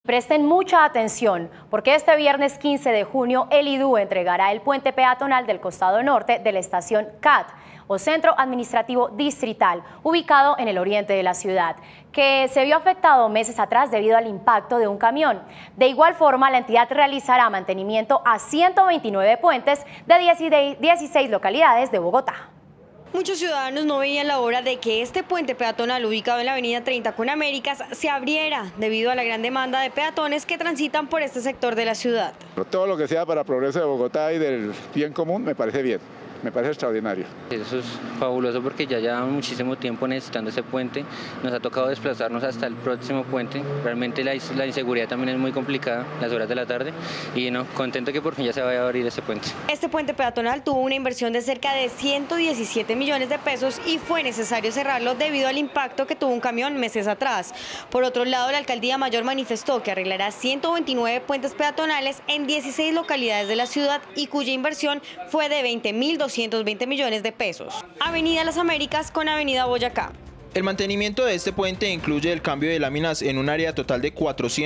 Presten mucha atención porque este viernes 15 de junio el IDU entregará el puente peatonal del costado norte de la estación CAT o Centro Administrativo Distrital, ubicado en el oriente de la ciudad, que se vio afectado meses atrás debido al impacto de un camión. De igual forma, la entidad realizará mantenimiento a 129 puentes de 16 localidades de Bogotá. Muchos ciudadanos no veían la hora de que este puente peatonal ubicado en la avenida 30 con Américas se abriera debido a la gran demanda de peatones que transitan por este sector de la ciudad. Todo lo que sea para el progreso de Bogotá y del bien común me parece bien. Me parece extraordinario. Eso es fabuloso porque ya llevamos muchísimo tiempo necesitando ese puente. Nos ha tocado desplazarnos hasta el próximo puente. Realmente la inseguridad también es muy complicada, las horas de la tarde. Y contento que por fin ya se vaya a abrir ese puente. Este puente peatonal tuvo una inversión de cerca de 117 millones de pesos y fue necesario cerrarlo debido al impacto que tuvo un camión meses atrás. Por otro lado, la Alcaldía Mayor manifestó que arreglará 129 puentes peatonales en 16 localidades de la ciudad y cuya inversión fue de 20.220 millones de pesos. Avenida Las Américas con Avenida Boyacá. El mantenimiento de este puente incluye el cambio de láminas en un área total de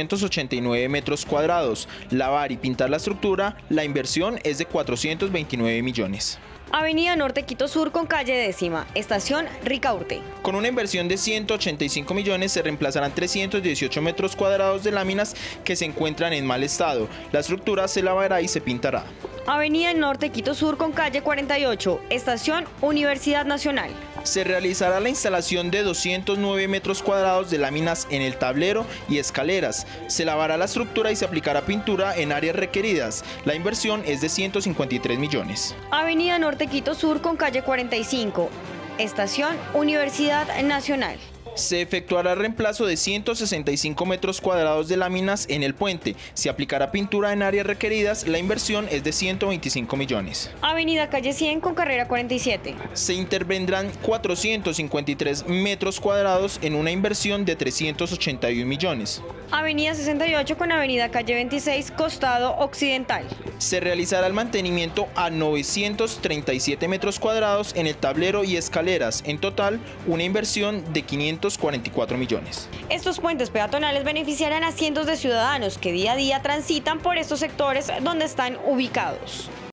489 metros cuadrados. Lavar y pintar la estructura, la inversión es de 429 millones. Avenida Norte Quito Sur con calle Décima, estación Ricaurte. Con una inversión de 185 millones se reemplazarán 318 metros cuadrados de láminas que se encuentran en mal estado. La estructura se lavará y se pintará. Avenida Norte Quito Sur con calle 48, estación Universidad Nacional. Se realizará la instalación de 209 metros cuadrados de láminas en el tablero y escaleras. Se lavará la estructura y se aplicará pintura en áreas requeridas. La inversión es de 153 millones. Avenida Norte Quito Sur con calle 45, estación Universidad Nacional. Se efectuará reemplazo de 165 metros cuadrados de láminas en el puente. Se aplicará pintura en áreas requeridas. La inversión es de 125 millones. Avenida Calle 100 con carrera 47. Se intervendrán 453 metros cuadrados en una inversión de 381 millones. Avenida 68 con Avenida Calle 26, costado occidental. Se realizará el mantenimiento a 937 metros cuadrados en el tablero y escaleras. En total, una inversión de 544 millones. Estos puentes peatonales beneficiarán a cientos de ciudadanos que día a día transitan por estos sectores donde están ubicados.